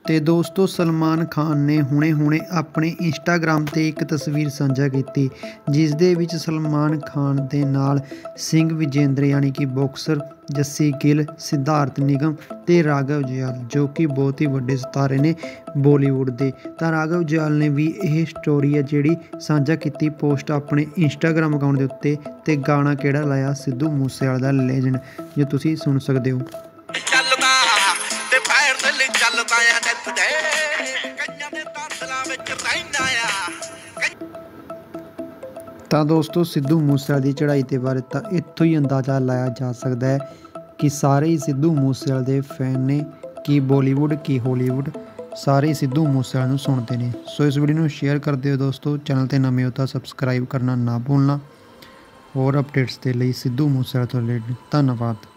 ਤੇ ਦੋਸਤੋ ਸਲਮਾਨ ਖਾਨ ਨੇ ਹੁਣੇ ਆਪਣੇ ਇੰਸਟਾਗ੍ਰਾਮ ਤੇ ਇੱਕ ਤਸਵੀਰ ਸਾਂਝਾ ਕੀਤੀ ਜਿਸ ਦੇ ਵਿੱਚ ਸਲਮਾਨ ਖਾਨ ਦੇ ਨਾਲ ਸਿੰਘ ਵਿਜੇਂਦਰ यानी कि बॉक्सर जस्सी गिल सिद्धार्थ निगम ਤੇ ਰਾਘਵ ਜੁਆਲ जो कि बहुत ही ਵੱਡੇ ਸਿਤਾਰੇ ਨੇ ਬੋਲੀਵੁੱਡ ਦੇ। ਤਾਂ ਰਾਘਵ ਜੁਆਲ ਨੇ ਵੀ ਇਹ ਸਟੋਰੀ ਹੈ ਜਿਹੜੀ ਸਾਂਝਾ ਕੀਤੀ ਪੋਸਟ ਆਪਣੇ ਇੰਸਟਾਗ੍ਰਾਮ ਅਕਾਊਂਟ ਦੇ ਉੱਤੇ ਤੇ ਗਾਣਾ ਕਿਹੜਾ ਲਾਇਆ ਸਿੱਧੂ ਮੂਸੇਵਾਲੇ ਦਾ ਲੈਜੈਂਡ ਜੋ ਤੁਸੀਂ ਸੁਣ ਸਕਦੇ ਹੋ। ਤਾਂ ਦੋਸਤੋ ਸਿੱਧੂ ਮੂਸੇਵਾਲੇ ਦੀ ਚੜ੍ਹਾਈ ਦੇ ਬਾਰੇ ਤਾਂ ਇੱਥੋਂ ਹੀ ਅੰਦਾਜ਼ਾ ਲਾਇਆ ਜਾ ਸਕਦਾ ਹੈ ਕਿ ਸਾਰੇ ਹੀ ਸਿੱਧੂ ਮੂਸੇਵਾਲੇ ਦੇ ਫੈਨ ਨੇ, ਕਿ ਬੋਲੀਵੁੱਡ ਕਿ ਹੌਲੀਵੁੱਡ ਸਾਰੇ ਸਿੱਧੂ ਮੂਸੇਵਾਲੇ ਨੂੰ ਸੁਣਦੇ ਨੇ। ਸੋ ਇਸ ਵੀਡੀਓ ਨੂੰ ਸ਼ੇਅਰ ਕਰ ਦਿਓ ਦੋਸਤੋ, ਚੈਨਲ ਤੇ ਨਵੇਂ ਹੋ ਤਾਂ ਸਬਸਕ੍ਰਾਈਬ ਕਰਨਾ ਨਾ ਭੁੱਲਣਾ। ਹੋਰ ਅਪਡੇਟਸ ਦੇ ਲਈ ਸਿੱਧੂ ਮੂਸੇਵਾਲੇ ਤੋਂ ਰਿਲੇਟਡ। ਧੰਨਵਾਦ।